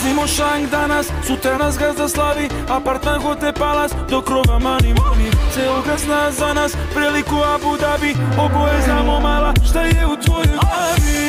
Vozimo šank danas, sutra nas gazda slavi, apartman hotel palas, do krova money. Ceo zna za nas, priliku Abu Dhabi, oboje znamo mala, šta je u tvojoj glavi.